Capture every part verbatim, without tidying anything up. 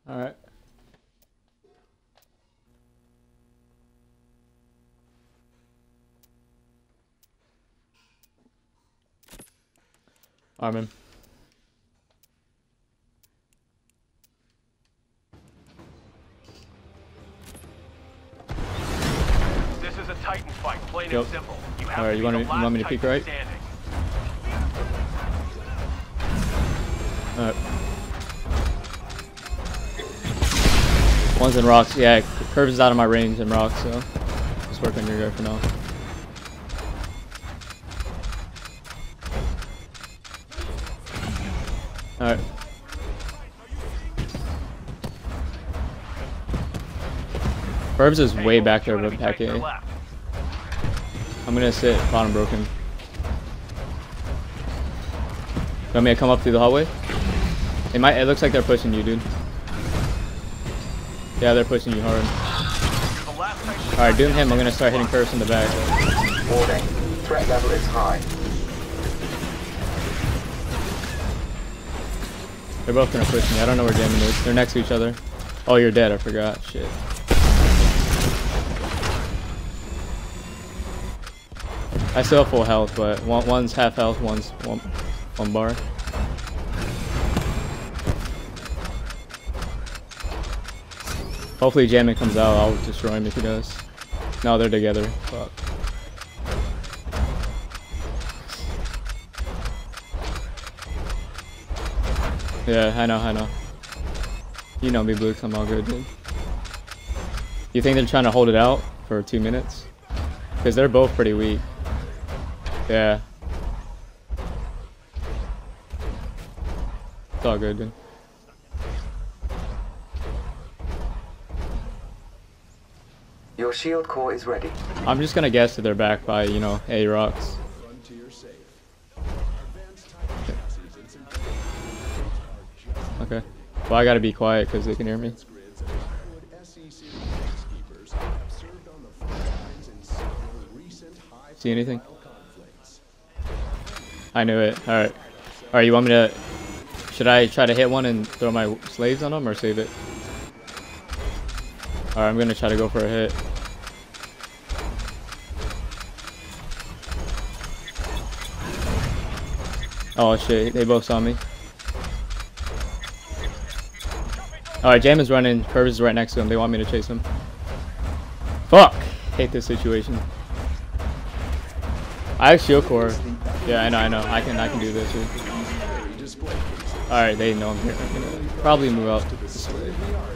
Alright. Armin. This is a Titan fight, plain Yep. and simple. You have Alright, to you be want, the me, you want me to last peek Titan right? standing. Alright. One's in rocks. Yeah, Cyrvss is out of my range in rocks, so just work on your guy for now. Alright. Cyrvss is way back there with pack A. I'm gonna sit bottom broken. Want me to come up through the hallway? It might. It looks like they're pushing you, dude. Yeah, they're pushing you hard. Alright, doom him. I'm gonna start hitting Cyrvss in the back. Warning. Threat level is high. They're both gonna push me. I don't know where Jamin is. They're next to each other. Oh, you're dead. I forgot. Shit. I still have full health, but one, one's half health, one's one, one bar. Hopefully Jamin comes out. I'll destroy him if he does. No, they're together. Fuck. Yeah, I know, I know. You know me, BBluKeS. I'm all good, dude. You think they're trying to hold it out for two minutes? Because they're both pretty weak. Yeah. It's all good, dude. Your shield core is ready. I'm just gonna guess that they're back by, you know, A rocks. Okay. Well, I gotta be quiet because they can hear me. See anything? I knew it. Alright. Alright, you want me to... Should I try to hit one and throw my slaves on them or save it? Alright, I'm gonna try to go for a hit. Oh shit, they both saw me. Alright, Jamin's running. Cyrvss is right next to him. They want me to chase him. Fuck! Hate this situation. I have shield core. Yeah, I know, I know. I can, I can do this. All right, they know I'm here. I'm gonna probably move out this way.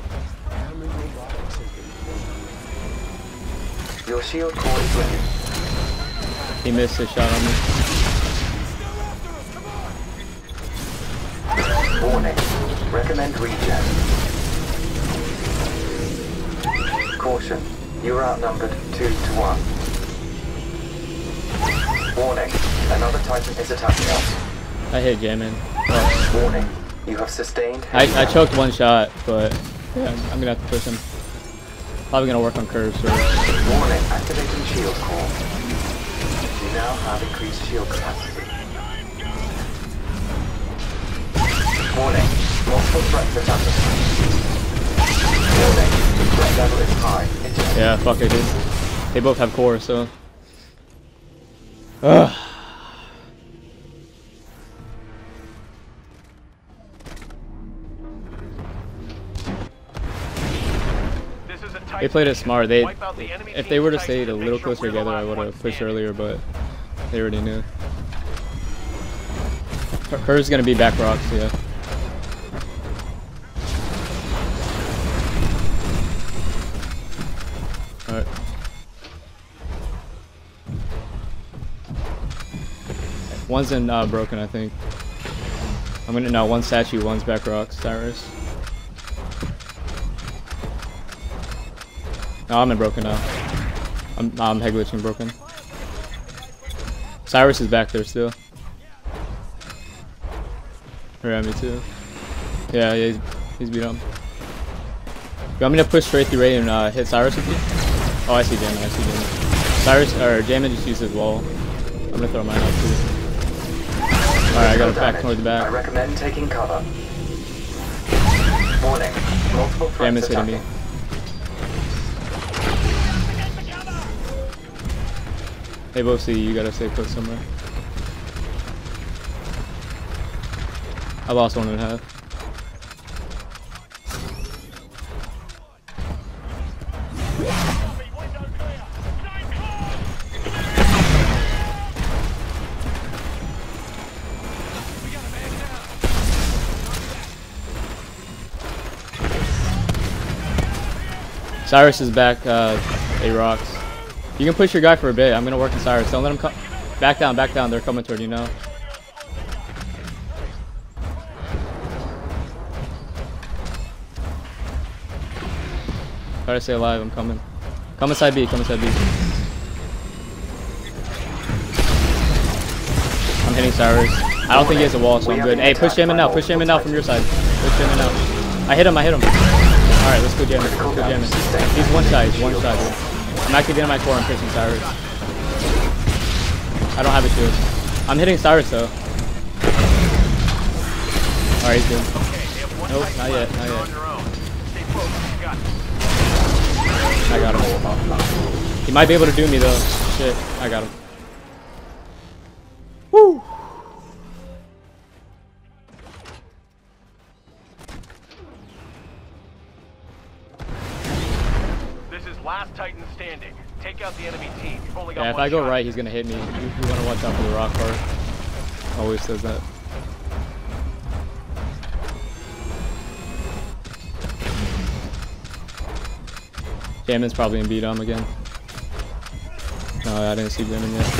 Your shield core is ready. He missed a shot on me. Warning. Recommend regen. Caution. You are outnumbered two to one. Warning. Another Titan is attacking us. I hit Jamin. Oh. Warning. You have sustained. I, I choked one shot, but yeah, I'm gonna have to push him. Probably gonna work on curves. So. Warning. Activating shield core. You now have increased shield capacity. Warning. Multiple threats attacking. Warning. Threat level is high. Eject. Yeah, fuck it, dude. They both have core, so. Ugh. They played it smart. They, if they were to stay a little closer together, I would have pushed earlier, but they already knew. Hers gonna be back rocks, yeah. All right. One's in uh, broken, I think. I'm gonna no one statue, one's back rocks. Cyrvss. No, I'm in broken now. I'm I'm head glitching broken. Cyrvss is back there still. Yeah, me too. Yeah, yeah, he's, he's beat up. You want me to push straight through Ray and uh, hit Cyrvss with you? Oh, I see Jamin. I see Jamin. Cyrvss or Jamin just used his wall. I'm gonna throw mine out too. All right, I got it back toward the back. I recommend taking cover. Warning. Multiple threats Jamin's hitting me. attacking. They both see you. You gotta stay put somewhere. I lost one and a half. Cyrvss is back. Uh, A rocks. You can push your guy for a bit. I'm gonna work in Cyrvss. Don't let him come. Back down. Back down. They're coming toward you now. Try to stay alive. I'm coming. Come inside B. Come inside B. I'm hitting Cyrvss. I don't think he has a wall, so I'm good. Hey, push Jamin now. Push Jamin now from your side. Push Jamin now. I hit him. I hit him. All right, let's go Jamin. Let's go Jamin. He's one shot. He's one shot, dude. I'm actually getting my core. I'm pushing Cyrvss. I don't have a shield. I'm hitting Cyrvss though. All right, he's good. Nope, not yet. Not yet. I got him. He might be able to do me though. Shit, I got him. Woo! This is last Titan standing. Take out the enemy team. You've only got Yeah, if one I go shot. right, he's gonna hit me. You, you wanna watch out for the rock part. Always says that. Jamin's probably in beat him again. No, I didn't see Jamin yet.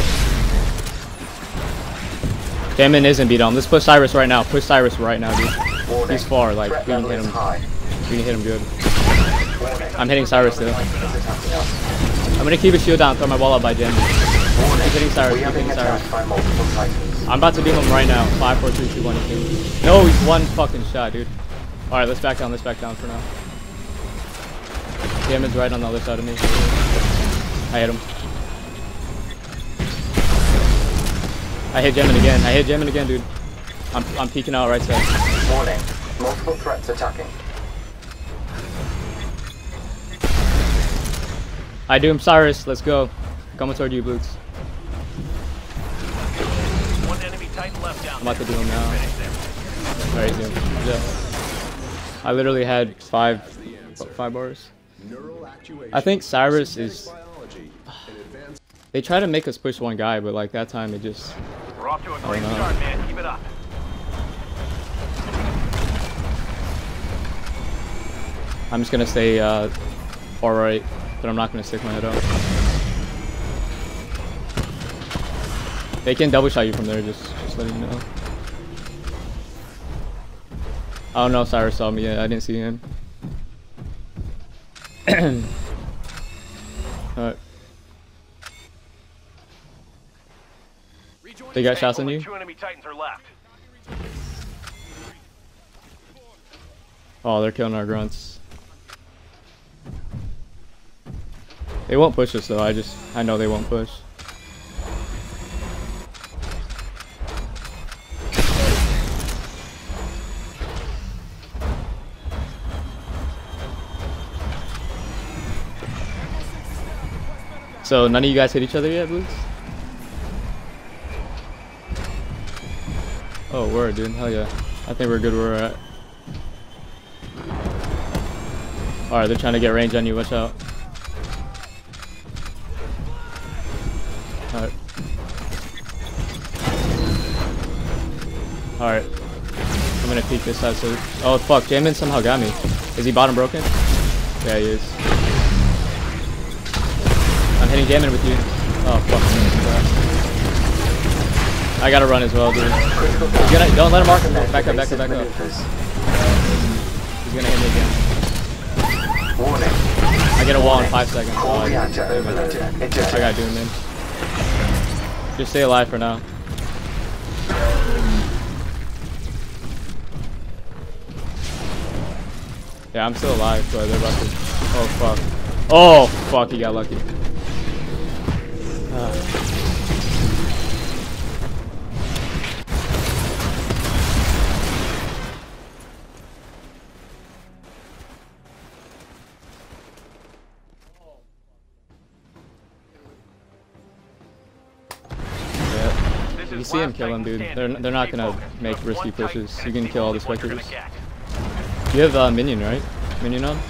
Jamin isn't beat him. Let's push Cyrvss right now. Push Cyrvss right now, dude. He's far, like, we can hit him. We can hit him good. I'm hitting Cyrvss still. I'm gonna keep a shield down, throw my wall up by Jamin. Keep hitting Cyrvss, keep hitting Cyrvss. I'm about to beam him right now. five, four, three, two, one, no, he's one fucking shot, dude. Alright, let's back down, let's back down for now. Jamin's right on the other side of me. I hit him. I hit Jamin again. I hit Jamin again, dude. I'm, I'm peeking out right side. Warning. Multiple threats attacking. I do him, Cyrvss. Let's go. Coming toward you, BBluKeS. One enemy Titan left down. I'm about to do him now. Alright, he's doing. Yeah. I literally had five, five bars. I think Cyrvss is. They try to make us push one guy, but like that time it just. We're off to a great start, man. Keep it up. I'm just gonna stay uh, far right, but I'm not gonna stick my head out. They can double shot you from there, just, just letting you know. I don't know if Cyrvss saw me yet. I didn't see him. Alright. They got shots on you? Two enemy Titans are left. Oh, they're killing our grunts. They won't push us though. I just, I know they won't push. So none of you guys hit each other yet, BBluKeS? Oh, word, dude. Hell yeah. I think we're good where we're at. Alright, they're trying to get range on you. Watch out. Alright. Alright. I'm gonna peek this side so... Oh, fuck. Jamin somehow got me. Is he bottom broken? Yeah, he is. I'm hitting Jamin with you. Oh, fuck. I gotta run as well, dude. He's gonna, don't let him mark him. Back up, back up, back up. He's gonna hit me again. I get a wall in five seconds. Oh, I, I gotta do it, man. Just stay alive for now. Yeah, I'm still alive, but they're about to... Oh, fuck. Oh, fuck, he got lucky. Uh. you see him, kill him, dude. They're they're not gonna make risky pushes. You can kill all the spectators. You have uh, minion, right? Minion on.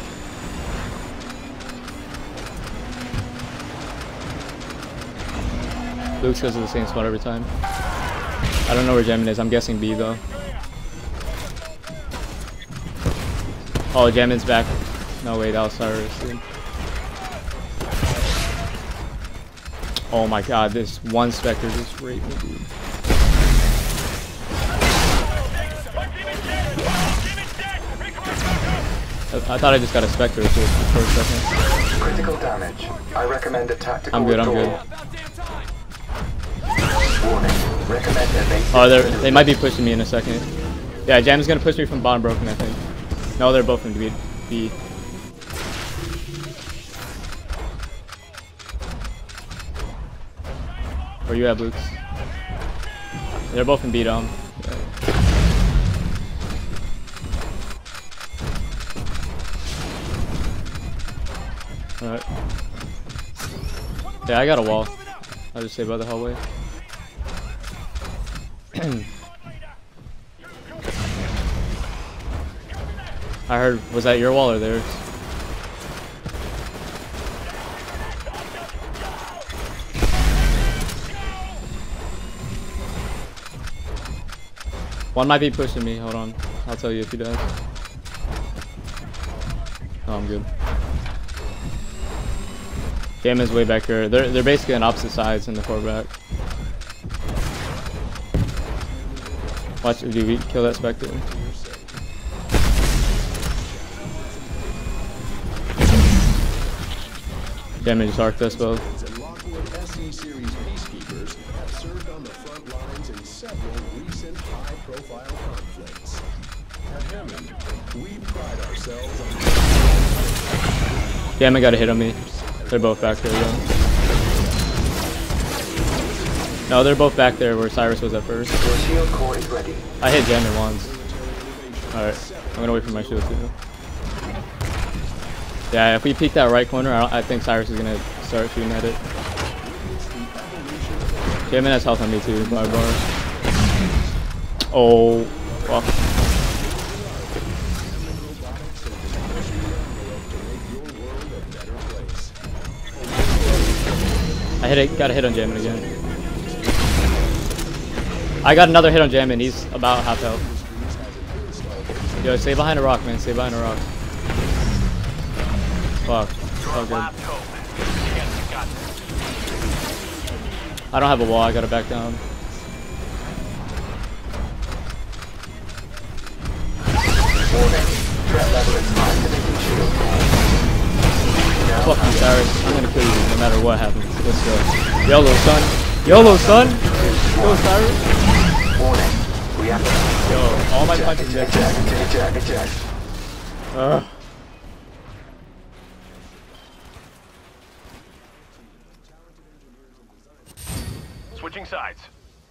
Luke's goes to the same spot every time. I don't know where Jamin is. I'm guessing B though. Oh, Jamin's back. No way, that was Cyrvss, dude. Oh my god, this one Spectre just raped me, dude. I, I thought I just got a Spectre for, for a second. Critical damage. I recommend a tactical I'm good, I'm good. Warning. Recommend evasive. Oh, they're, they might be pushing me in a second. Yeah, Jam's gonna push me from bottom broken, I think. No, they're both in B. B. Where you at, Luke? They're both in B dome. Yeah. Alright. Yeah, I got a wall. I'll just stay by the hallway. I heard, was that your wall or theirs? One might be pushing me, hold on. I'll tell you if he does. Oh, I'm good. Jamin's way back here. They're, they're basically on opposite sides in the quarterback. Watch, do we kill that Spectre? Jamin just arced us both. Jamin got a hit on me. They're both back there though. No, they're both back there where Cyrvss was at first. Your shield core is ready. I hit Jamin once. Alright, I'm gonna wait for my shield too. Yeah, if we peek that right corner, I, I think Cyrvss is gonna start shooting at it. Jamin has health on me too, by bar. Oh, fuck. I hit it, got a hit on Jamin again. I got another hit on Jamin, he's about half health. Yo, stay behind a rock, man, stay behind a rock. Fuck, so good. I don't have a wall, I gotta back down. Fuck you, Cyrvss. I'm gonna kill you no matter what happens. Let's go. YOLO, son. YOLO, son. Go, Cyrvss. Warning. We have to. Yo, all my punches Eject, eject, eject, eject. Ugh. Switching sides.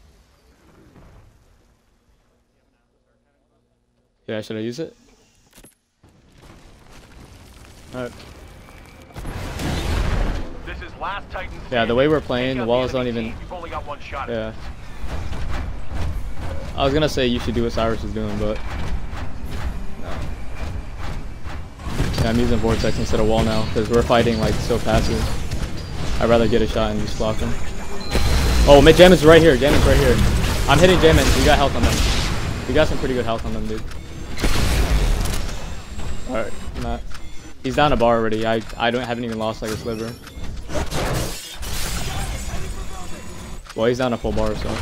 Yeah, should I use it? Alright. This is last Titan. Yeah, the way we're playing, the walls don't even. You've only got one shot. Yeah. I was gonna say you should do what Cyrvss is doing, but no. Yeah, I'm using Vortex instead of wall now because we're fighting like so passive. I'd rather get a shot and just block him. Oh, mid Jamin's right here. Jamin's right here. I'm hitting Jamin. We got health on them. We got some pretty good health on them, dude. All right, Matt. He's down a bar already. I I don't haven't even lost like a sliver. Well, he's down a full bar, so.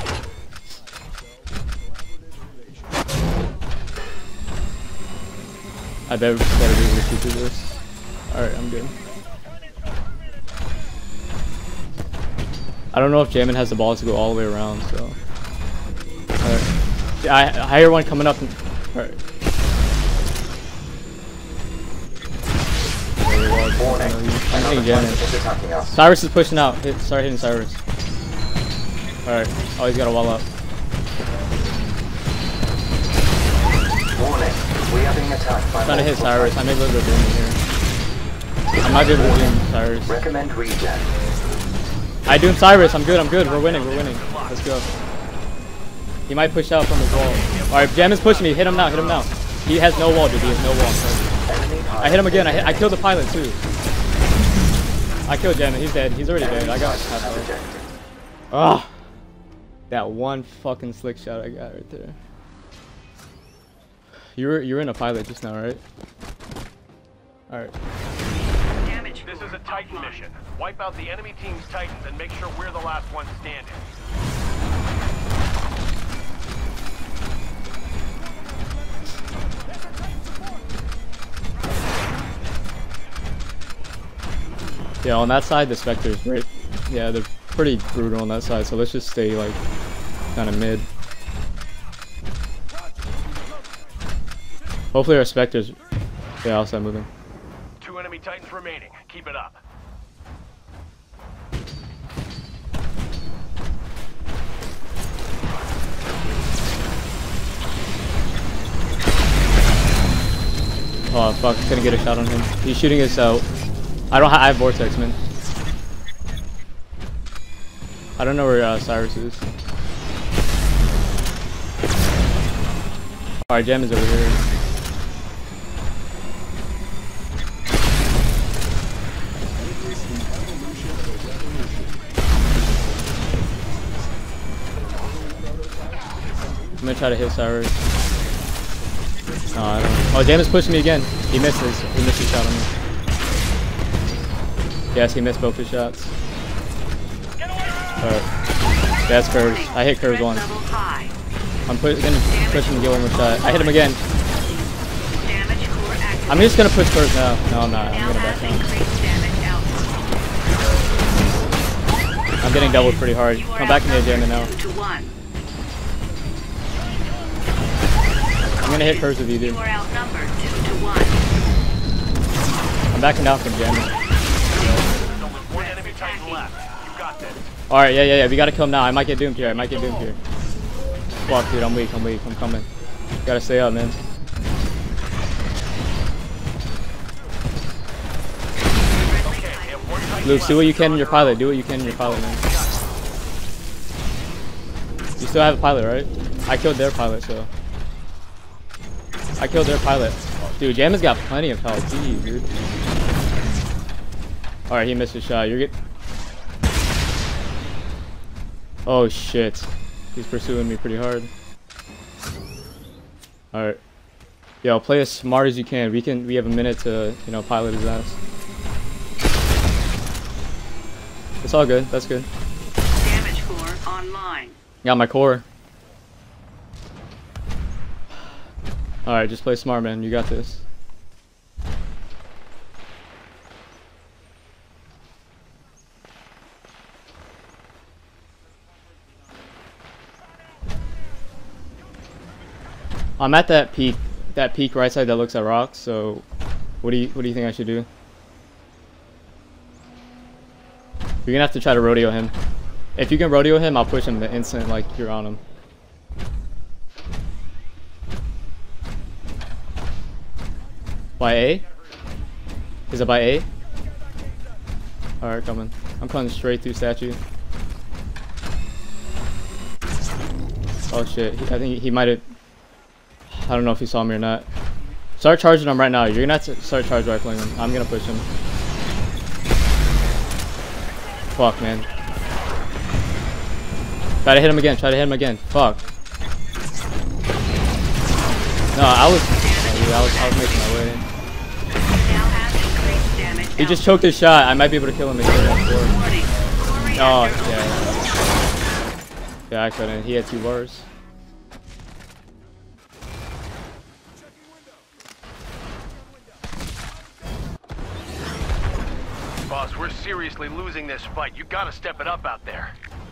I better better be able to shoot through this. All right, I'm good. I don't know if Jamin has the balls to go all the way around, so. All right. Yeah, I, I hear one coming up. And, all right. Warning. I'm hitting Jamin. Cyrvss is pushing out. Hit, start hitting Cyrvss. Alright. Oh, he's got a wall up. Warning. We are being attacked by. I'm trying to hit Cyrvss. I may be able to zoom in here. I might be able to zoom Cyrvss. Recommend regen. I doom Cyrvss. I'm good. I'm good. We're winning. We're winning. Let's go. He might push out from his wall. Alright, Jamin's pushing me. Hit him now, hit him now. He has no wall, dude. He has no wall. I hit him again. I, hit, I killed the pilot too. I killed Jamin. He's dead. He's already dead. I got Ah, that one fucking slick shot I got right there. You were, you were in a pilot just now, right? Alright. This is a Titan mission. Wipe out the enemy team's Titans and make sure we're the last ones standing. Yeah, on that side, the Spectres, right? Yeah, they're pretty brutal on that side, so let's just stay, like, kind of mid. Hopefully our Spectres... Yeah, I'll start moving. Two enemy Titans remaining. Keep it up. Oh, fuck. Couldn't get a shot on him. He's shooting us out. I don't ha I have Vortex, man. I don't know where uh, Cyrvss is. Alright, Jam is over here. I'm gonna try to hit Cyrvss. No, I don't. Oh, Jam is pushing me again. He misses. He missed his shot on me. Yes, he missed both his shots. Alright. That's Cyrvss. I hit Cyrvss once. I'm pu gonna push him to get one more shot. I hit him again. I'm just gonna push Cyrvss now. No, I'm not. I'm gonna back down. I'm getting doubled pretty hard. Come back in the Jamin now. I'm gonna hit Cyrvss with you, dude. I'm backing down from Jamin. Alright, yeah, yeah, yeah. We gotta kill him now. I might get doomed here. I might get doomed here. Fuck, dude. I'm weak. I'm weak. I'm coming. Gotta stay up, man. Luke, do what you can in your pilot. Do what you can in your pilot, man. You still have a pilot, right? I killed their pilot, so. I killed their pilot. Dude, Jamin's got plenty of health. Jeez, dude. Alright, he missed a shot. You're get. Oh shit. He's pursuing me pretty hard. Alright. Yo, play as smart as you can. We can we have a minute to, you know, pilot his ass. It's all good. That's good. Damage core online. Got my core. Alright, just play smart, man. You got this. I'm at that peak, that peak right side that looks at rocks. So, what do you what do you think I should do? You're gonna have to try to rodeo him. If you can rodeo him, I'll push him the instant like you're on him. By A? Is it by A? Alright, coming. I'm coming straight through statue. Oh shit, he, I think he, he might have. I don't know if he saw me or not. Start charging him right now. You're gonna have to start charge rifling him. I'm gonna push him. Fuck, man. Try to hit him again. Try to hit him again. Fuck. No, I was. I was, I was making my way in. He just choked his shot. I might be able to kill him again. Oh, yeah. Yeah, I couldn't. He had two bars. Boss, we're seriously losing this fight. You gotta step it up out there.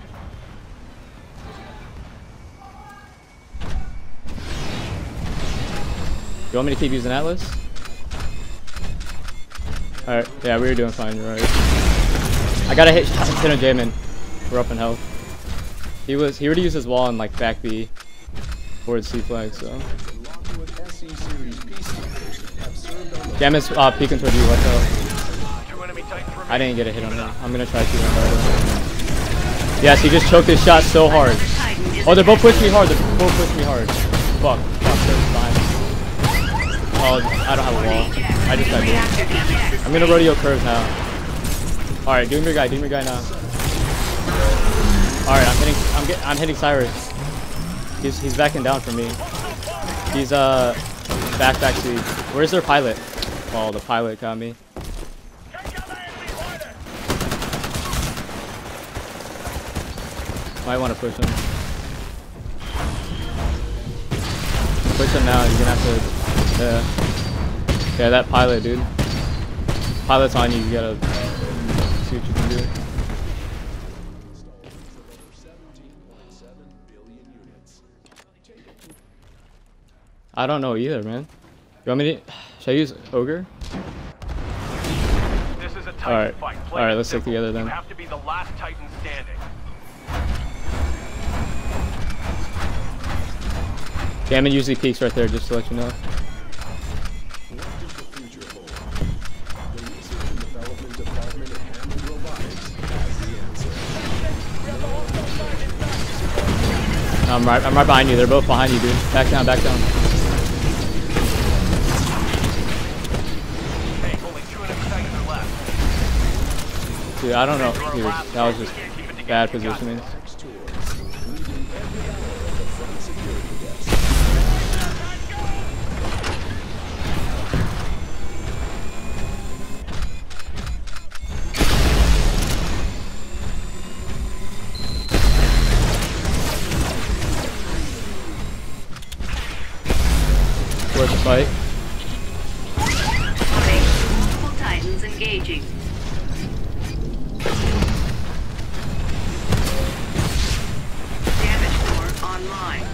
You want me to keep using Atlas? Alright, yeah, we were doing fine, you're right. I gotta hit, hit on Jamin. We're up in health. He was, he already used his wall in like back B towards C flag, so. Jamin's uh, peeking toward you, watch out. I didn't get a hit on him. I'm gonna try to hit him. Yes, he just choked his shot so hard. Oh, they're both pushing me hard. They're both pushing me hard. Fuck. Fuck. They're behind. Oh, I don't have a wall. I just got hit. I'm gonna rodeo curves now. Alright, doom your guy. Doom your guy now. Alright, I'm hitting. I'm get. I'm hitting Cyrvss. He's he's backing down from me. He's uh back back to. Where's their pilot? Oh, the pilot got me. Might want to push him. Push him now. You're gonna have to. Yeah. Yeah, that pilot, dude. Pilot's on you. You gotta see what you can do. I don't know either, man. You want me to? Should I use Ogre? This is a Titan All right. fight. All right. Let's stick together then. You have to be the last Titan standing. Jamin usually peeks right there, just to let you know. I'm right. I'm right behind you. They're both behind you, dude. Back down. Back down. Hey, only two and a seconds are left. Dude, I don't know. Dude, that was just bad positioning. Worth the fight. Multiple Titans engaging. Damage core online.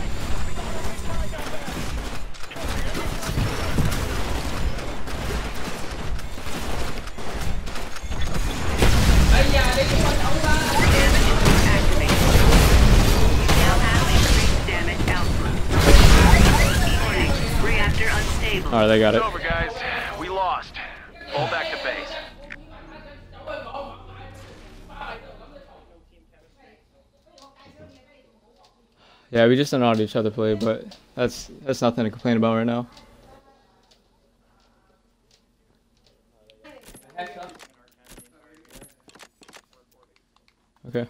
Damage core activated. Now have increased damage output. Warning, reactor unstable. Alright, they got it. It's over, guys. We lost. Fall back to base. Yeah, we just don't know how each other play, but that's that's nothing to complain about right now. Okay.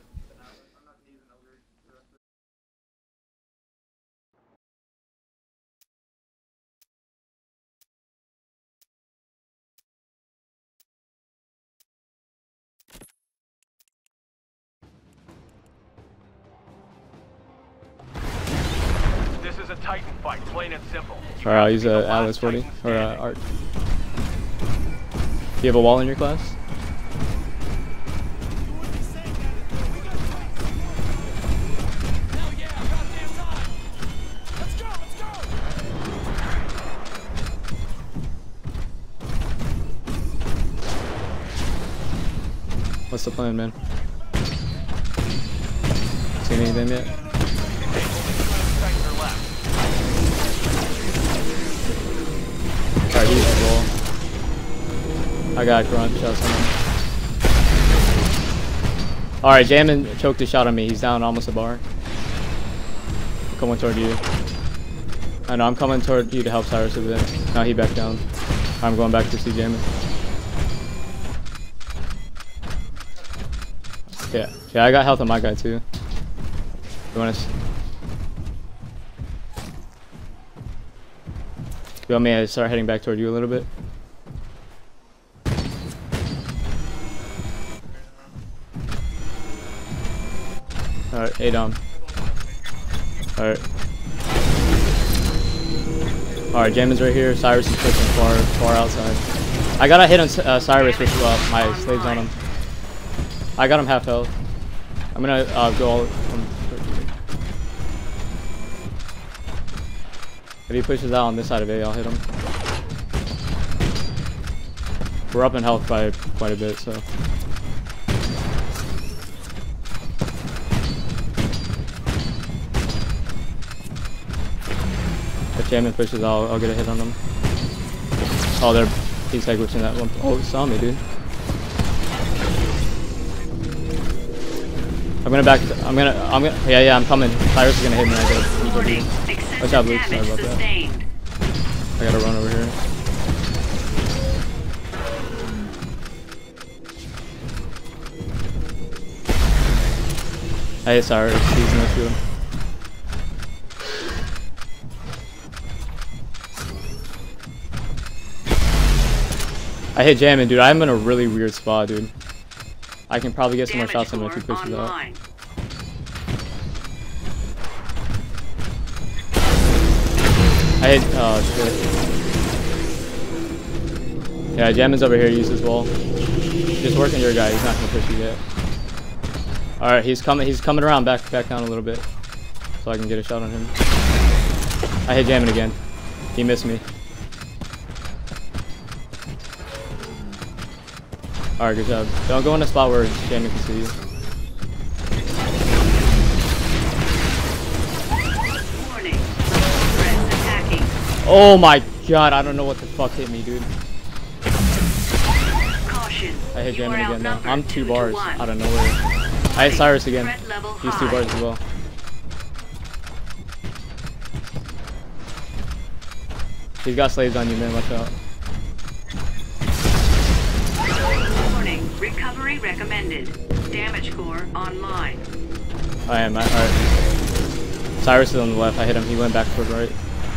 This is a Titan fight, plain and simple. You Alright, I'll have use to be a the Atlas last forty Titan or uh, standing. Art. Do you have a wall in your class? What's the plan, man? Seen anything yet? Titans are left. Alright, use the wall. I got grunt shots on him. Alright, Jamin choked a shot on me. He's down almost a bar. I'm coming toward you. I know, I'm coming toward you to help Cyrvss a bit. Now he backed down. I'm going back to see Jamin. Yeah, yeah, I got health on my guy too. You want to? You want me to start heading back toward you a little bit? Alright, eight on. Alright. Alright, Jamin's right here. Cyrvss is pushing far, far outside. I gotta hit on uh, Cyrvss with uh, my slaves on him. I got him half health. I'm gonna uh, go all. Um, if he pushes out on this side of A, I'll hit him. We're up in health by quite a bit, so. If Jamin pushes, I'll, I'll get a hit on him. Oh, they're he's like glitching that one. Oh, he saw me, dude. I'm gonna back. I'm gonna. I'm gonna. Yeah, yeah. I'm coming. Cyrvss is gonna hit me. I gotta. Warning. Watch out, Excessive Luke. Sorry damage about that. sustained. I gotta run over here. I hit Cyrvss. He's no shield. I hit Jamin, dude. I'm in a really weird spot, dude. I can probably get some more shots on him if he pushes out. I hit. Oh shit. Yeah, Jamin's over here. Use his wall. Just working your guy. He's not gonna push you yet. All right, he's coming. He's coming around back, back down a little bit, so I can get a shot on him. I hit Jamin again. He missed me. Alright, good job. Don't go in a spot where Jamin can see you. Warning. Threats attacking. Oh my god, I don't know what the fuck hit me, dude. Caution. I hit You Jamin are again now. outnumbered I'm two two to bars one. out of nowhere. I hit Cyrvss again. Threat level He's two high. bars as well. He's got slaves on you, man. Watch out. Warning. Recovery recommended. Damage core online. I am. Alright. Cyrvss is on the left. I hit him. He went back toward right.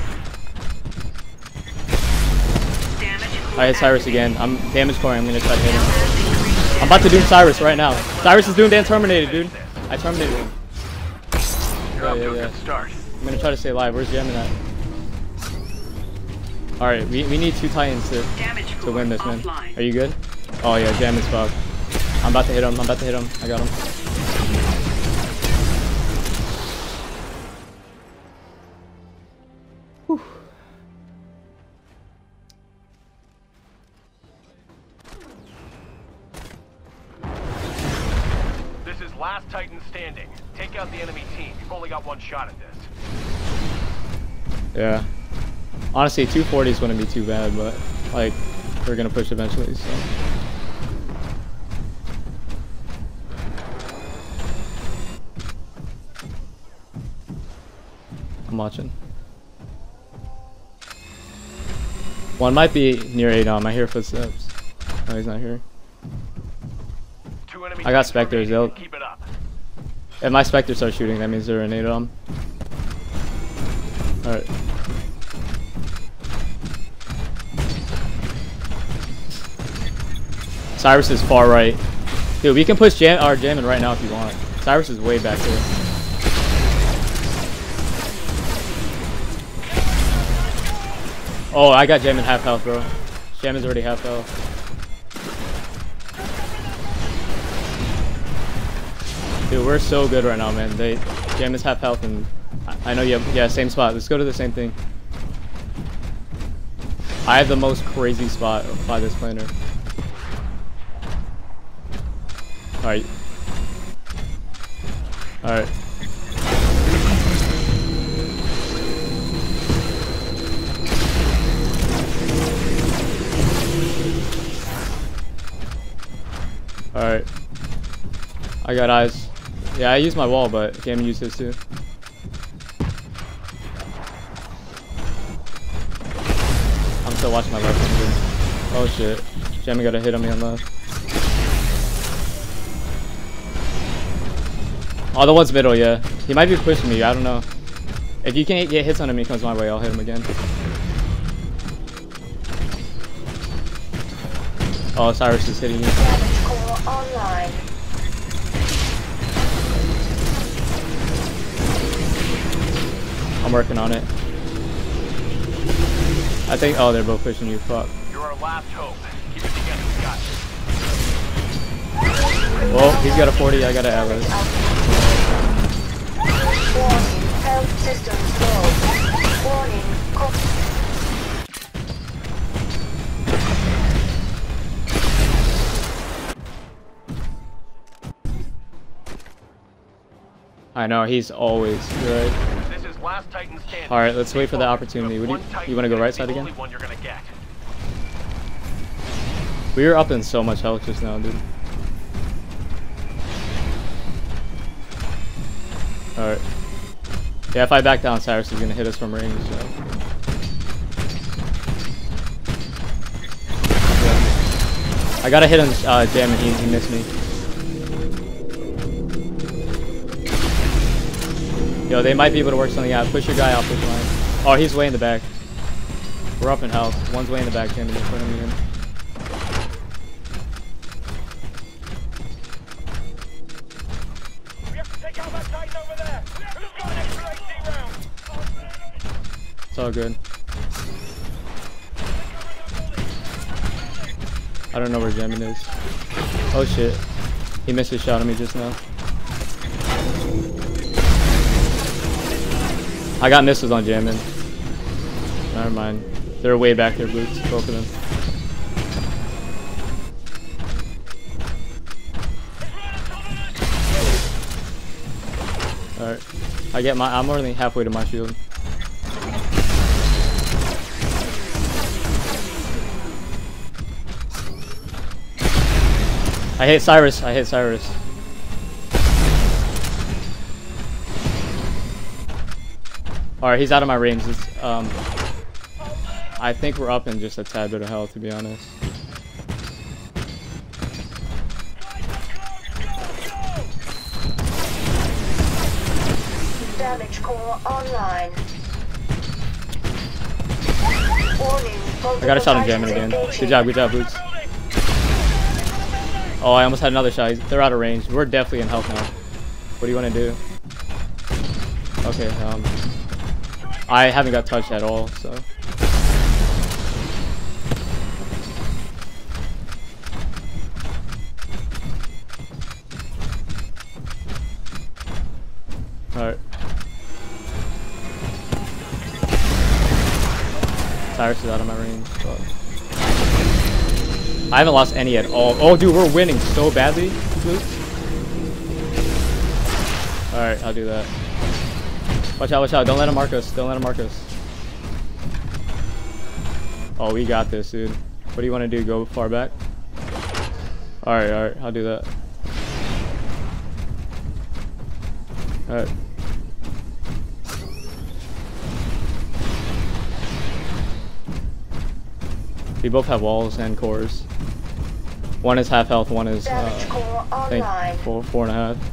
Damage core I hit Cyrvss activated. again. I'm damage coring. I'm gonna try to hit Now him. has increased I'm about to do damage. Cyrvss right now. Cyrvss is doing Dan terminated, dude. I terminated him. You're Yeah, off yeah, to a yeah. good start. I'm gonna try to stay alive. Where's Jamin at? Alright, we, we need two Titans to, Damage to core win this, man. offline. Are you good? Oh yeah, Jamin's fucked. I'm about to hit him. I'm about to hit him. I got him. Whew. This is last Titan standing. Take out the enemy team. You've only got one shot at this. Yeah. Honestly, two forties wouldn't be too bad, but like we're gonna push eventually. So. I'm watching. One might be near Adom. I hear footsteps. No, he's not here. Two enemy I got teams Spectres. remaining. They'll- Keep it up. If my Spectres start shooting, that means they're in Adom. Alright. Cyrvss is far right. Dude, we can push Jam or Jamin right now if you want. Cyrvss is way back there. Oh, I got Jamin half health, bro. Jamin's already half health. Dude, we're so good right now, man. They Jamin's half health, and I, I know you have, yeah, same spot. Let's go to the same thing. I have the most crazy spot by this planer. Alright. Alright. Alright. I got eyes. Yeah, I used my wall, but Jamin used his too. I'm still watching my left hand. Oh shit. Jamin got a hit on me on left. Oh, the one's middle, yeah. He might be pushing me, I don't know. If you can't get hits on him, he comes my way, I'll hit him again. Oh, Cyrvss is hitting you. Damage core online. I'm working on it. I think, oh, they're both pushing you, fuck. You're our last hope. Keep it together. We got this. Well, he's got a forty, I got an Atlas. Warning, health systems low. Warning, co- I know, he's always good. This is last Titan standing. Alright, let's wait for the Focus. opportunity. You What have do you, one Titan, you want to go and right it's side the again? only one you're gonna get. We were up in so much health just now, dude. Alright. Yeah, if I back down, Cyrvss is gonna hit us from range, so. Yeah. I gotta hit him, uh, Jamin, he, he missed me. Yo, they might be able to work something out. Push your guy out, push your line. Oh, he's way in the back. We're up in health. One's way in the back, Jamin, just put him in. We have to take out that Titan over there. Who's got an extra eighty rounds? It's all good. I don't know where Jamin is. Oh shit. He missed his shot at me just now. I got missiles on Jamin. Never mind. They're way back there, Boots. Both of them. Alright. I get my I'm only halfway to my shield. I hit Cyrvss. I hit Cyrvss. Alright, he's out of my range. It's, um, I think we're up in just a tad bit of health, to be honest. Damage core online. Warning. I got a shot on Jamin again. Good job, good job, Boots. Oh, I almost had another shot. They're out of range. We're definitely in health now. What do you want to do? Okay, um... I haven't got touched at all, so... Alright. Cyrvss is out of my range, but... I haven't lost any at all. Oh, dude, we're winning so badly, Luke. Alright, I'll do that. Watch out, watch out. Don't let him mark us. Don't let him mark us. Oh, we got this, dude. What do you want to do? Go far back? Alright, alright. I'll do that. Alright. We both have walls and cores. One is half health, one is, uh, I think, four, four and a half.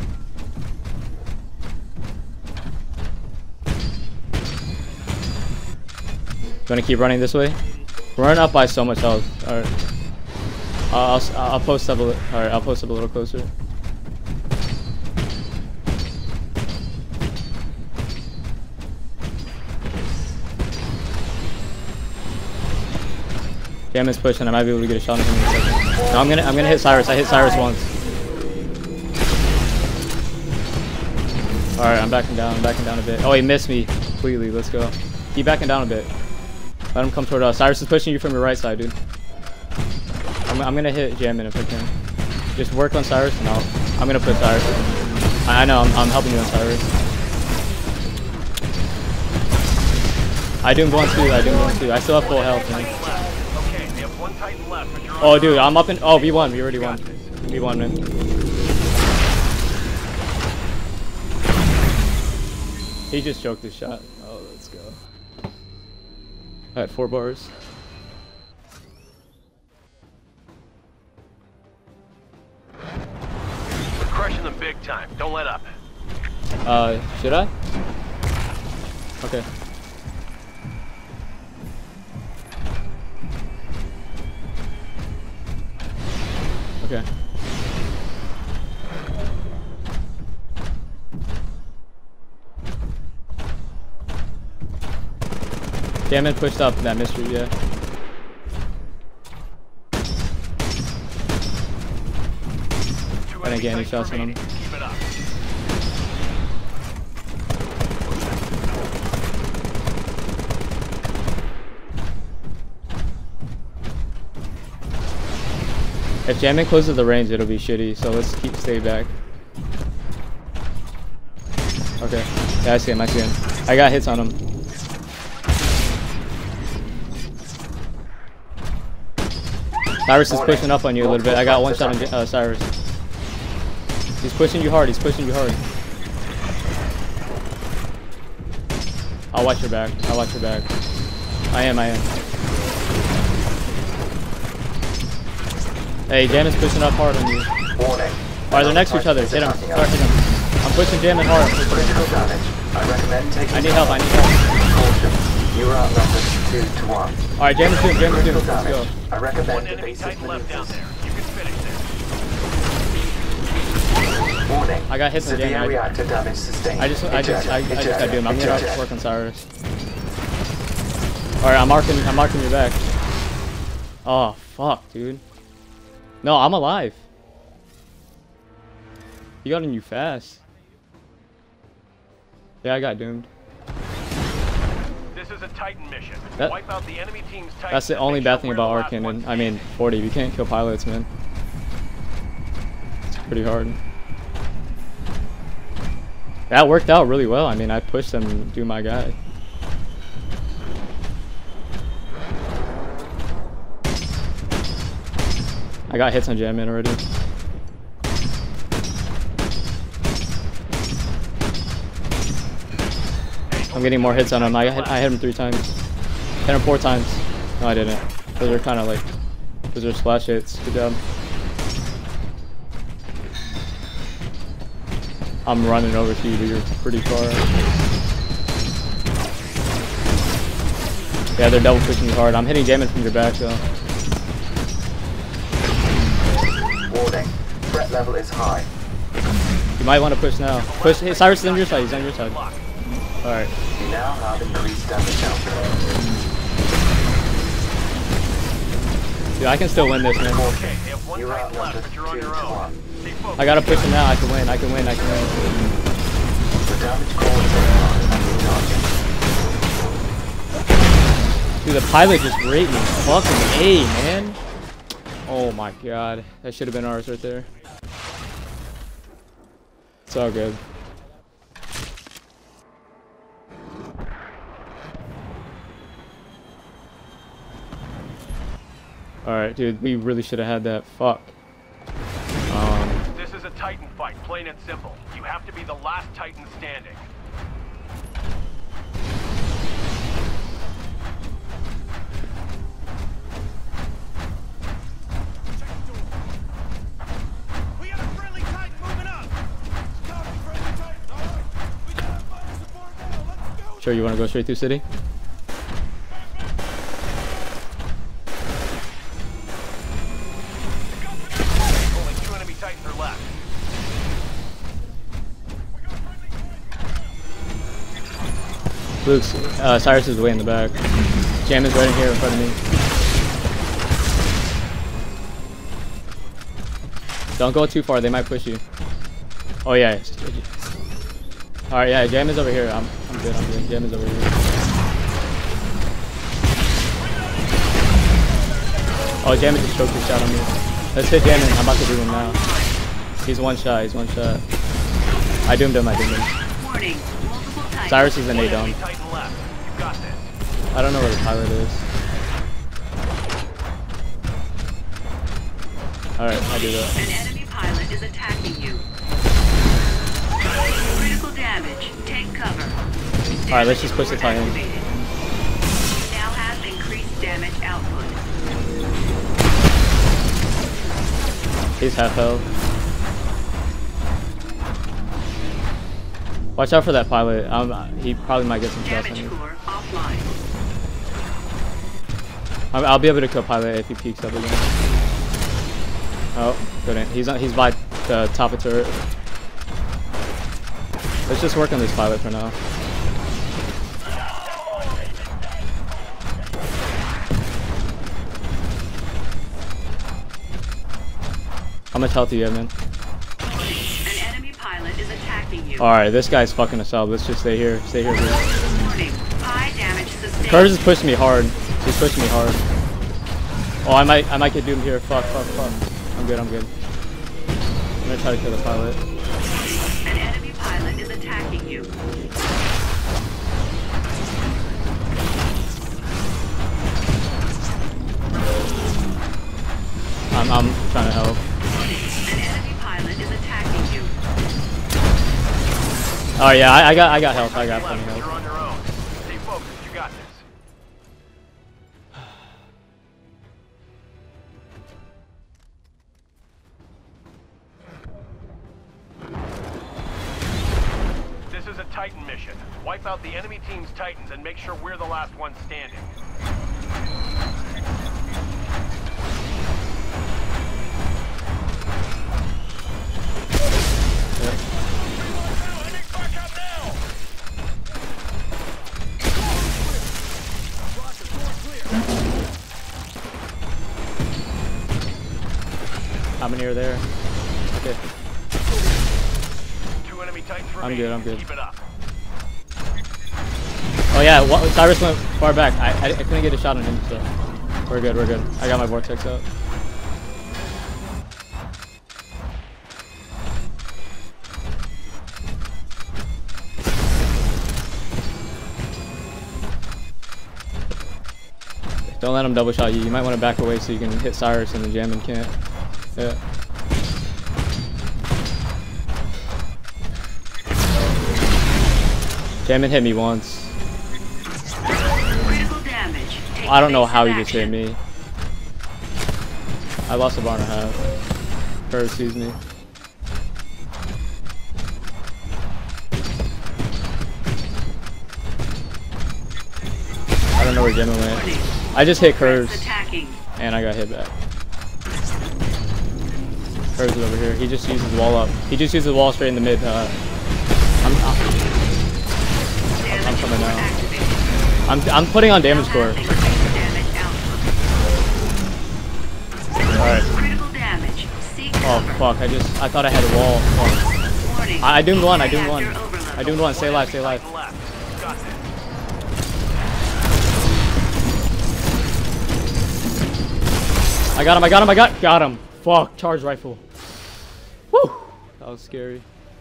Gonna keep running this way. We're running up by so much health. All right. Uh, I'll I'll post up a little. All right. I'll post up a little closer. Jamin's pushing. I might be able to get a shot on him in a second. No, I'm gonna I'm gonna hit Cyrvss. I hit Cyrvss once. All right. I'm backing down. I'm backing down a bit. Oh, he missed me completely. Let's go. Keep backing down a bit. Let him come toward us. Cyrvss is pushing you from your right side, dude. I'm, I'm gonna hit Jamin if I can. Just work on Cyrvss and I'll, I'm gonna push Cyrvss. I, I know, I'm, I'm helping you on Cyrvss. I do one too, I do one too. I still have full health, man. Okay, we have one Titan left, but you're Oh, dude, I'm up in. Oh, we won. We already won. We won, man. He just choked his shot. Oh, let's go. Alright, four bars. We're crushing them big time. Don't let up. Uh, should I? Okay. Okay. Jamin pushed up that mystery, yeah. I didn't get any shots on him. Keep it up. If Jamin closes the range, it'll be shitty, so let's keep stay back. Okay. Yeah, I see him, I see him. I got hits on him. Cyrvss is pushing up on you a little bit. I got one shot on uh, Cyrvss. He's pushing you hard. He's pushing you hard. I'll watch your back. I'll watch your back. I am, I am. Hey, Jamin's pushing up hard on you. Warning. Alright, they're next to each other. Hit him. Start hitting him. I'm pushing Jamin hard. Critical damage. I recommend taking I need help, I need help. caution. You are outnumbered two to one. Alright, Jamin's doing, Jamin's doing. Critical Let's go. damage. I recommend One enemy evasive Titan left down maneuvers. there. You can finish this. Warning. I got hits on Severe Jamin. I- reactor damage sustained. I just, I just, I, I just gotta do him. I'm Eject. gonna work on Cyrvss. Alright, I'm marking, I'm marking your back. Oh, fuck, dude. No, I'm alive. He got on you fast. Yeah, I got doomed. This is a Titan mission. That- Wipe out the enemy team's Titans. That's the and only make bad sure thing we're about the last Arcane. ones And I mean, forty. You can't kill pilots, man. It's pretty hard. That worked out really well. I mean, I pushed them to do my guy. I got hits on Jamin already. I'm getting more hits on him. I hit, I hit him three times. Hit him four times. No, I didn't. Those are kind of like, those are splash hits. Good job. I'm running over to you, but you're pretty far. Yeah, they're double pushing you hard. I'm hitting Jamin from your back though. Warning. Threat level is high. You might want to push now. Push. Hey, Cyrvss is on your side. He's on your side. Alright. You now have increased damage output. Dude, I can still win this, man. Okay, they have one You are Titan left, outnumbered but you're on two your to own. one. Stay focused. I gotta push him now. I can win. I can win. I can win. The damage caused so far has been targeted. Dude, the pilot just raped me. Fucking A, man. Oh my god. That should have been ours right there. It's all good. Alright, dude, we really should have had that. Fuck. Um, This is a Titan fight, plain and simple. You have to be the last Titan standing. We got a friendly Titan moving up. Copy, friendly Titan. All right. We got fire support now. Let's go. sure you want to go straight through city? Only two enemy Titans are left. Luke's, uh, Cyrvss is way in the back. Jamin's right in here in front of me. Don't go too far, they might push you. Oh yeah. Alright, yeah, Jamin's over here. I'm, I'm good, I'm good. Jamin's over here. Oh, Jamin just choked his shot on me. Let's hit Jamin. I'm about to do him now. He's one shot, he's one shot. I doomed him, I doomed him. Warning. Multiple Titans. Cyrvss is an One A dome. enemy Titan left. You got this. I don't know where the pilot is. Alright, I do that. An enemy pilot is attacking you. Critical damage. Take cover. Alright, let's just push the Damage Titan. activated. Now have increased damage output. He's half health. Watch out for that pilot. Um, he probably might get some shots on Damage me. core offline. I'll, I'll be able to kill pilot if he peeks up again. Oh, couldn't. He's on, he's by the top of turret. Let's just work on this pilot for now. How much health do you have, man? An enemy pilot is attacking you. Alright, this guy's fucking us up. Let's just stay here. Stay here, dude. Warning. High damage sustained. Cyrvss is pushing me hard. He's pushing me hard. Oh, I might, I might get doomed here. Fuck, fuck, fuck. I'm good, I'm good. I'm gonna try to kill the pilot. An enemy pilot is attacking you. I'm, I'm trying to help. An enemy pilot is attacking you. Oh yeah, I, I got, I got health. I got plenty of You're health. on your own. Stay Titan mission. Wipe out the enemy team's Titans and make sure we're the last one standing. How many are there? Okay. Two enemy Titans I'm remaining. good, I'm good. Keep it up. Oh yeah, what, Cyrvss went far back. I, I, I couldn't get a shot on him, so we're good, we're good. I got my vortex out. Don't let him double shot you. You might want to back away so you can hit Cyrvss and then Jamin can't. Yeah. Jamin hit me once. Critical damage. Take I don't know how he evasive just hit action. me. I lost a bar and a half. Cyrvss sees me. I don't know where Jamin went. I just hit Cyrvss Attacking. and I got hit back. Cyrvss is over here. He just uses the wall up. He just uses the wall straight in the mid. Uh, I'm, I'm, I'm coming now. I'm, I'm putting on damage core. Alright. Critical damage. Seek Oh cover. fuck, I just, I thought I had a wall. Fuck. Warning. I, I doomed one, I doomed one. Reactor overload. I doomed one, stay alive, stay alive. Left. Got this. I got him, I got him, I got, got him. Fuck, charge rifle. Woo! That was scary.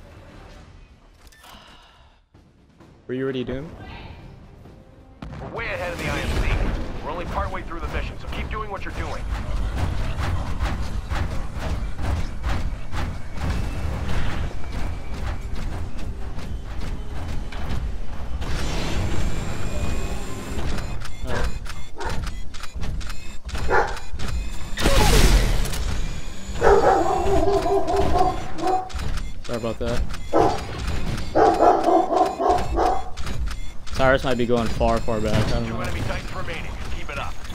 Were you already doomed? We're way ahead of the I M C. We're only partway through the mission, so keep doing what you're doing. Sorry about that. Cyrvss might be going far, far back. I don't Two know. enemy Titans remaining. Keep it up.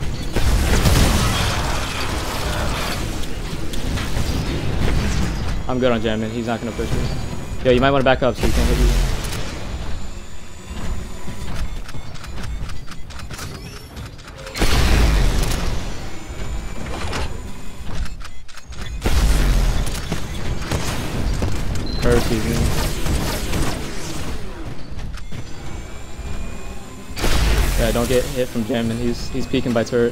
I'm good on Jamin. He's not gonna push me. Yo, you might want to back up so he can't hit you. Cyrvss sees me. Yeah, don't get hit from Jamin. He's he's peeking by turret.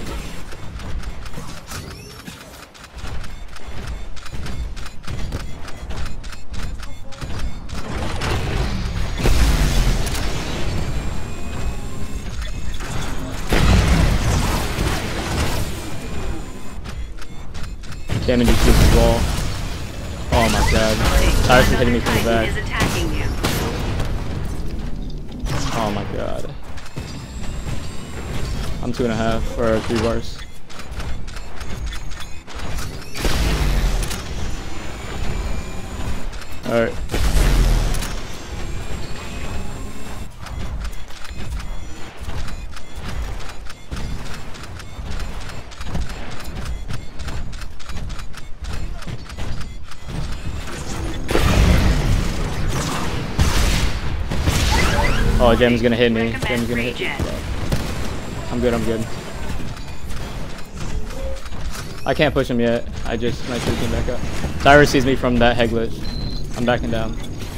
Jamin just shoots the wall. Oh my god. Cyrvss is hitting me from the back. Is attacking you. Oh my god. I'm two and a half, or three bars. Alright. Oh, Jamin's gonna hit me. Jamin's gonna hit me. I'm good, I'm good. I can't push him yet. I just, my shit came back up. Cyrvss sees me from that head glitch. I'm backing down.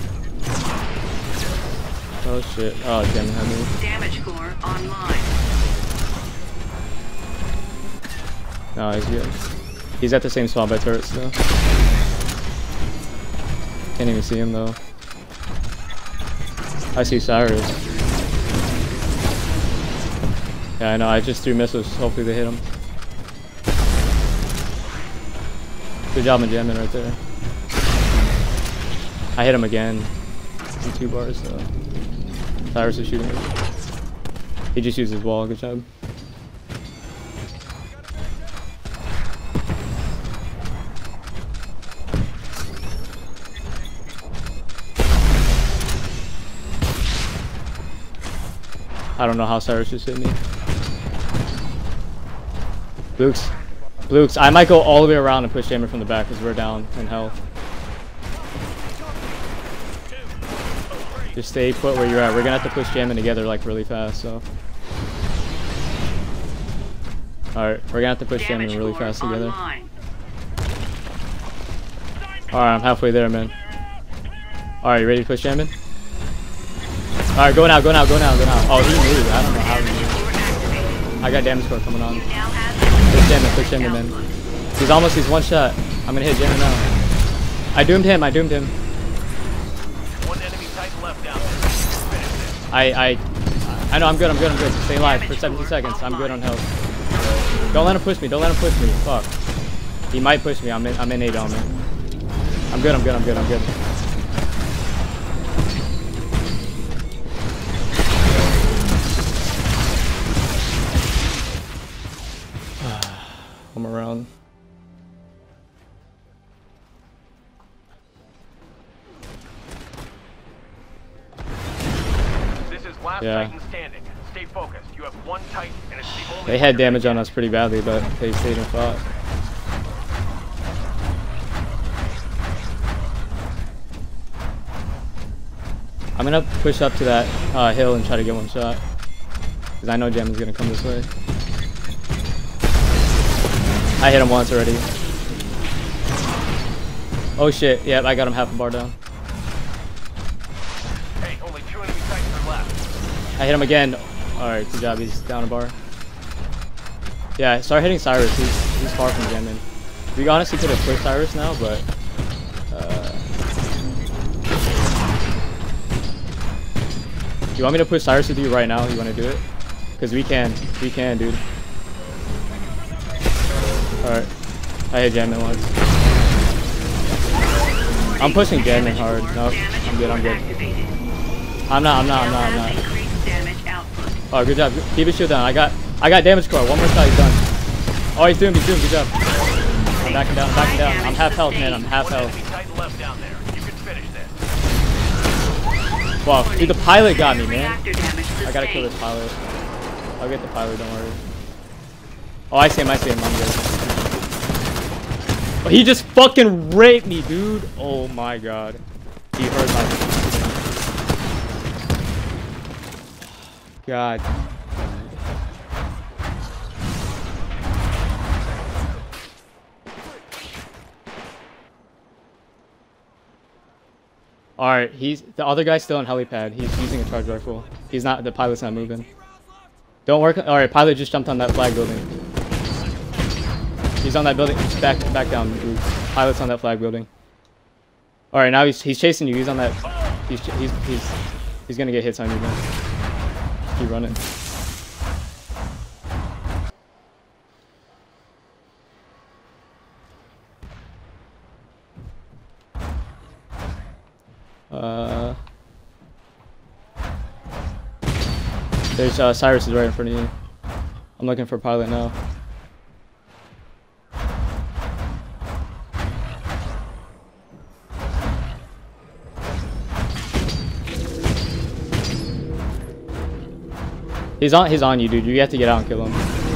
Oh shit. Oh, Jamin had me. Damage core online. No, he's good. He's at the same spot by turret still. Can't even see him though. I see Cyrvss. Yeah, I know. I just threw missiles. Hopefully they hit him. Good job on Jamin right there. I hit him again. In two bars, so Cyrvss is shooting me. He just used his wall. Good job. I don't know how Cyrvss just hit me. BBluKeS. BBluKeS. I might go all the way around and push Jamin from the back because we're down in health. Just stay put where you're at. We're gonna have to push Jamin together like really fast, so. Alright, we're gonna have to push Jamin really fast together. Alright, I'm halfway there, man. Alright, you ready to push Jamin? Alright, go now, go now, go now, go now. Oh, he moved. I don't know how he moved. I got damage score coming on. Push Jamin, push Jamin, man. He's almost, he's one shot. I'm gonna hit Jamin now. I doomed him, I doomed him. One enemy Titan left down there. I, I, I know, I'm good, I'm good, I'm good. Stay alive for seventeen seconds. I'm good on health. Don't let him push me, don't let him push me. Fuck. He might push me, I'm in, I'm in eight on me. I'm good, I'm good, I'm good, I'm good. I'm around. This is last Yeah. Titan standing. Stay focused. You have one Titan, and it's the only. They had damage on us pretty badly, but they stayed and fought. I'm gonna push up to that uh, hill and try to get one shot, because I know Jamin's gonna come this way. I hit him once already. Oh shit! Yep, I got him half a bar down. Hey, only two enemy Titans are left. I hit him again. All right, good job. He's down a bar. Yeah, start hitting Cyrvss. He's he's far from Jamin. We honestly could have pushed Cyrvss now, but. Uh, You want me to push Cyrvss with you right now? You want to do it? Because we can. We can, dude. Alright. I hit Jamin once. I'm pushing Jamin hard. Nope. I'm good, I'm good. I'm not, I'm not, I'm not, I'm not. Oh, good job. Keep his shield down. I got I got damage core. One more shot, he's done. Oh, he's doing, he's doing, good job. I'm backing down, I'm backing down. I'm half health, man. I'm half health. Wow, dude, the pilot got me, man. I gotta kill this pilot. I'll get the pilot, don't worry. Oh, I see him, I see him. I'm good. Oh, he just fucking raped me, dude. Oh my god. He hurt my... God. Alright, he's the other guy's still on helipad. He's using a charge rifle. He's not, the pilot's not moving. Don't work. Alright, pilot just jumped on that flag building. He's on that building. Back back down. Pilot's on that flag building. Alright, now he's he's chasing you. He's on that. He's he's he's he's gonna get hits on you, man. Keep running. Uh, there's uh, Cyrvss is right in front of you. I'm looking for a pilot now. He's on. He's on you, dude. You have to get out and kill him.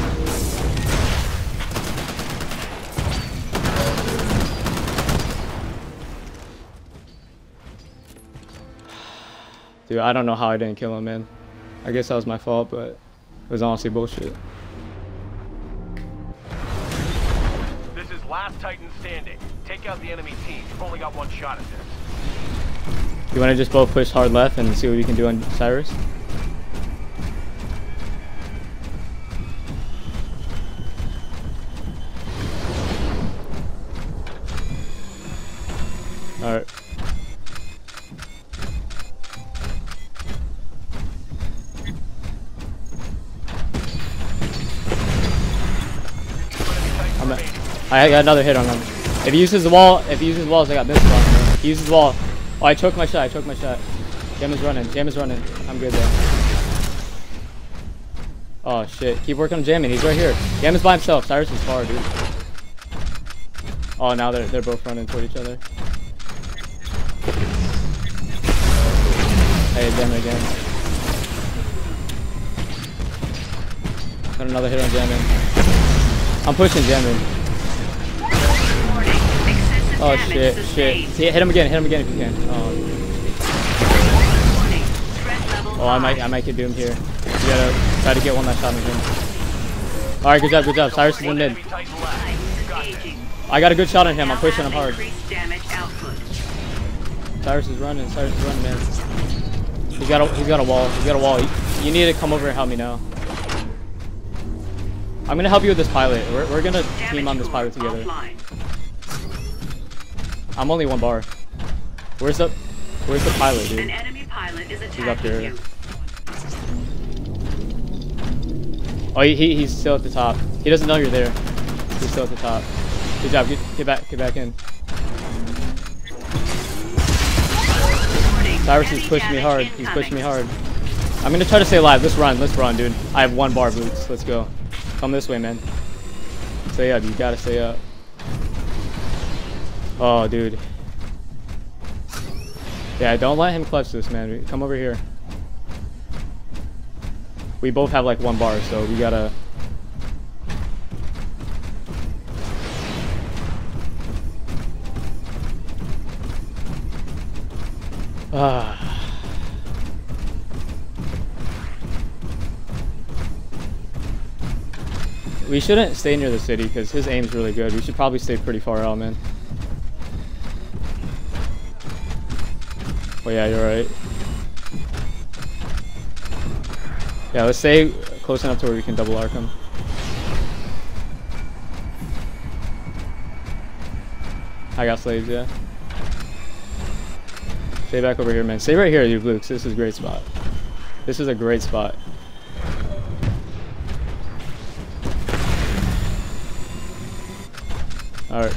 Dude, I don't know how I didn't kill him, man. I guess that was my fault, but it was honestly bullshit. This is last Titan standing. Take out the enemy team. You've only got one shot at this. You want to just both push hard left and see what we can do on Cyrvss? Alright. I'm at, I got another hit on him. If he uses the wall, if he uses walls, I got this one. If he uses the wall. Oh, I choked my shot, I choked my shot. Jamin's running, Jamin's running. I'm good there. Oh shit, keep working on Jamin, he's right here. Jamin's by himself, Cyrvss is far, dude. Oh, now they're, they're both running toward each other. Hey, Jamin again. Put another hit on Jamin. I'm pushing Jamin. Warning. Excessive Oh damage shit, sustained. shit. Hit him again, hit him again if you can. Oh, Warning. Threat level oh I might, I might get doomed here. You gotta try to get one last shot on him. Alright, good job, good job. Cyrvss is in mid. Enemy Titan left. engaging. I got a good shot on him. I'm Now pushing have him hard. increased damage output. Cyrvss is running. Cyrvss is running, man. He's got a, he's got a wall. He's got a wall. You, you need to come over and help me now. I'm gonna help you with this pilot. We're, we're gonna team on this pilot together. Offline. I'm only one bar. Where's the, where's the pilot, An dude? enemy pilot is He's up attacking here. you. Oh, he, he he's still at the top. He doesn't know you're there. He's still at the top. Good job. Get, get back. Get back in. Warning. Cyrvss is Heavy pushing me damage hard. He's incoming. pushing me hard. I'm gonna try to stay alive. Let's run. Let's run, dude. I have one bar boots. Let's go. Come this way, man. Stay up. You gotta stay up. Oh, dude. Yeah, don't let him clutch this, man. Come over here. We both have like one bar, so we gotta. Ah. We shouldn't stay near the city because his aim's really good. We should probably stay pretty far out, man. Oh yeah, you're right. Yeah, let's stay close enough to where we can double arc him. I got slaves, yeah. Stay back over here, man. Stay right here, you BBluKeS. This is a great spot. This is a great spot. Alright.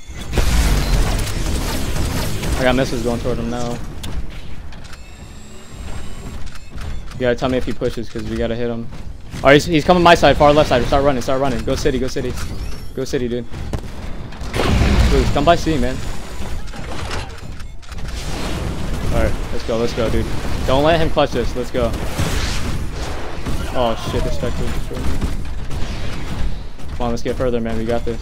I got missiles going toward him now. You gotta tell me if he pushes, because we gotta hit him. Alright, he's, he's coming my side, far left side. Start running, start running. Go city, go city. Go city, dude. BBluKeS, come by C, man. Alright, let's go, let's go, dude. Don't let him clutch this, let's go. Oh shit, the Spectre destroyed me. Come on, let's get further, man. We got this.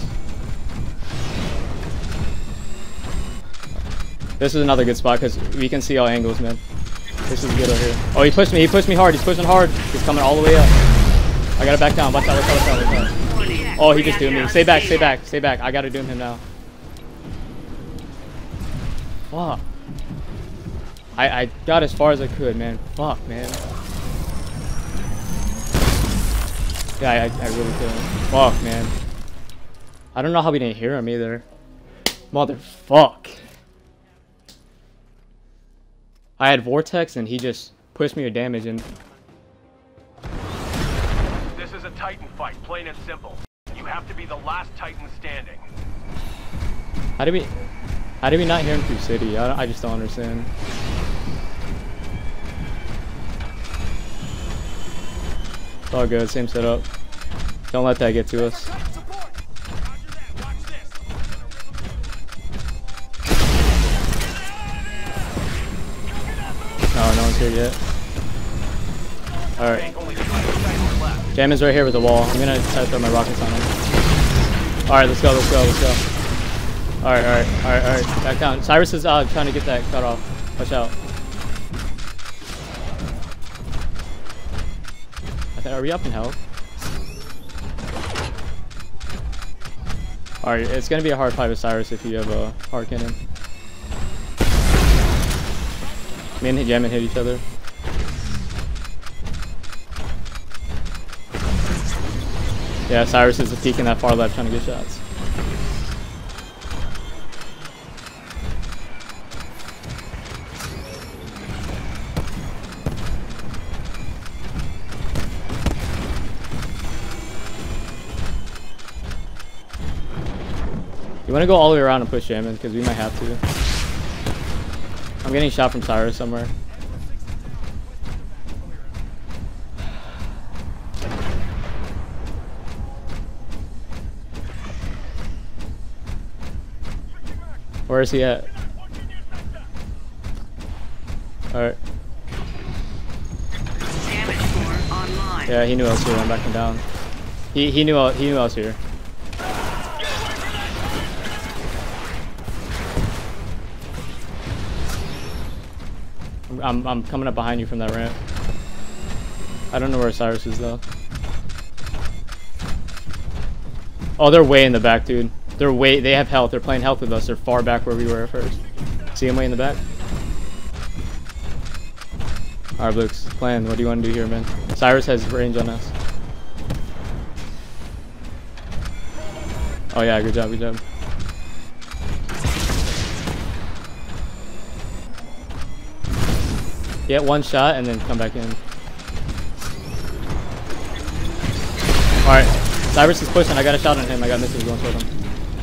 This is another good spot, because we can see all angles, man. This is good over here. Oh, he pushed me. He pushed me hard. He's pushing hard. He's coming all the way up. I gotta back down. Watch out, watch out, watch out, watch out. Warning. Oh, he just doomed me. Stay back, stay back, stay back. I gotta doom him now. Fuck. I, I got as far as I could, man. Fuck, man. Yeah, I, I really couldn't. Fuck, man. I don't know how we didn't hear him either. Motherfuck. I had Vortex and he just pushed me with damage and... This is a Titan fight, plain and simple. You have to be the last Titan standing. How did we... How did we not hear him through city? I, don't- I just don't understand. It's all good, same setup. Don't let that get to us. Support. Roger that. Watch this. No, no one's here yet. Alright. Ain't only two Titans left. Jamin's right here with the wall. I'm gonna try to throw my rockets on him. Alright, let's go, let's go, let's go. Alright, alright, alright, alright. Back down. Cyrvss is uh, trying to get that cut off. Watch out. I think, are we up in health? Alright, it's gonna be a hard fight with Cyrvss if you have a hard cannon. Me and Jamin hit each other. Yeah, Cyrvss is peeking that far left trying to get shots. You want to go all the way around and push Jamin because we might have to. I'm getting shot from Cyrvss somewhere. Where is he at? Alright. Damage score online. Yeah, he knew I was here. I'm backing down. He he knew I, he knew I was here. I'm I'm coming up behind you from that ramp. I don't know where Cyrvss is though. Oh, they're way in the back, dude. They're way. They have health. They're playing health with us. They're far back where we were at first. See him way in the back. Alright, BBluKeS. Plan. What do you want to do here, man? Cyrvss has range on us. Oh yeah, good job, good job. Get one shot and then come back in. Alright, Cyrvss is pushing. I got a shot on him. I got missiles going towards him.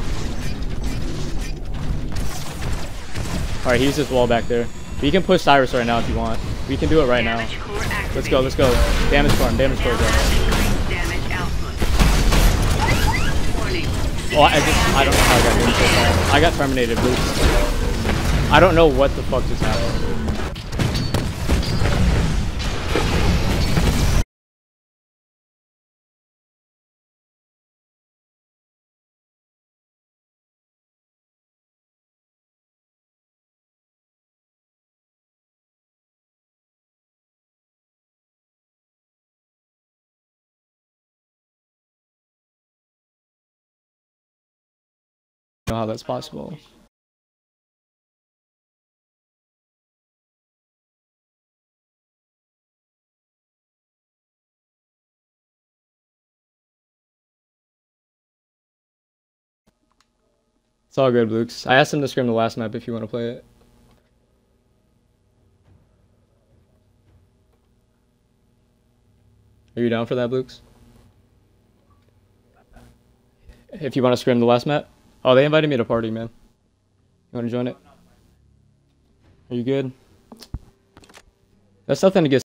Alright, he's this wall back there. We can push Cyrvss right now if you want. We can do it right now. Let's go, let's go. Damage core him, damage core him. Oh, I just, I don't know how I got hit so far. I got terminated, BBluKeS. I don't know what the fuck just happened. Know how that's possible. It's all good, BBluKeS. I asked him to scrim the last map if you want to play it. Are you down for that, BBluKeS? If you want to scrim the last map? Oh, they invited me to party, man. You want to join it? Are you good? That's nothing to get